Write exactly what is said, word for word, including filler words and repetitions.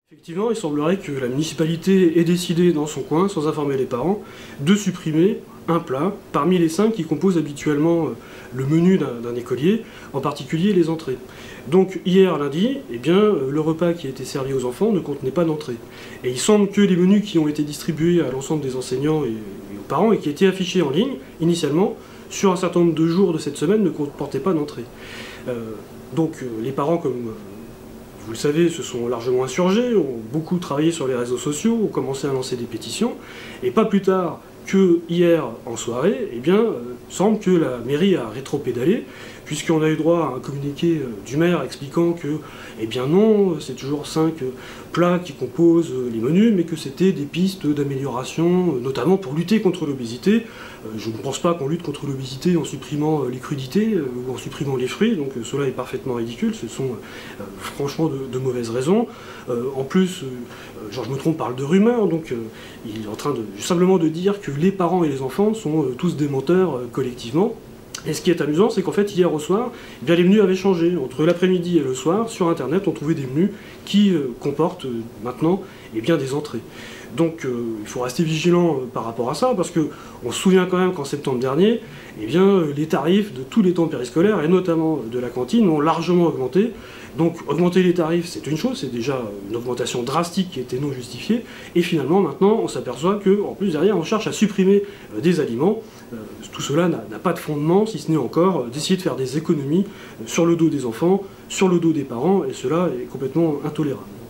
Effectivement, il semblerait que la municipalité ait décidé dans son coin, sans informer les parents, de supprimer un plat parmi les cinq qui composent habituellement le menu d'un écolier, en particulier les entrées. Donc hier lundi, eh bien, le repas qui a été servi aux enfants ne contenait pas d'entrée. Et il semble que les menus qui ont été distribués à l'ensemble des enseignants et, et aux parents et qui étaient affichés en ligne, initialement, sur un certain nombre de jours de cette semaine, ne comportaient pas d'entrée. Euh, donc les parents, comme vous le savez, se sont largement insurgés, ont beaucoup travaillé sur les réseaux sociaux, ont commencé à lancer des pétitions, et pas plus tard que hier en soirée, eh bien, euh, semble que la mairie a rétropédalé, puisqu'on a eu droit à un communiqué euh, du maire expliquant que, eh bien non, c'est toujours cinq euh, plats qui composent euh, les menus, mais que c'était des pistes d'amélioration, euh, notamment pour lutter contre l'obésité. Euh, je ne pense pas qu'on lutte contre l'obésité en supprimant euh, les crudités euh, ou en supprimant les fruits, donc euh, cela est parfaitement ridicule, ce sont euh, franchement de, de mauvaises raisons. Euh, en plus, euh, Georges Meutron parle de rumeurs, donc euh, il est en train de, simplement de dire que les parents et les enfants sont euh, tous des menteurs euh, collectivement. Et ce qui est amusant, c'est qu'en fait, hier au soir, eh bien, les menus avaient changé. Entre l'après-midi et le soir, sur Internet, on trouvait des menus qui euh, comportent euh, maintenant eh bien, des entrées. Donc euh, il faut rester vigilant euh, par rapport à ça, parce qu'on se souvient quand même qu'en septembre dernier, eh bien, euh, les tarifs de tous les temps périscolaires, et notamment de la cantine, ont largement augmenté. Donc augmenter les tarifs, c'est une chose, c'est déjà une augmentation drastique qui était non justifiée, et finalement maintenant on s'aperçoit qu'en plus derrière on cherche à supprimer euh, des aliments. Euh, tout cela n'a pas de fondement, si ce n'est encore euh, d'essayer de faire des économies euh, sur le dos des enfants, sur le dos des parents, et cela est complètement intolérable.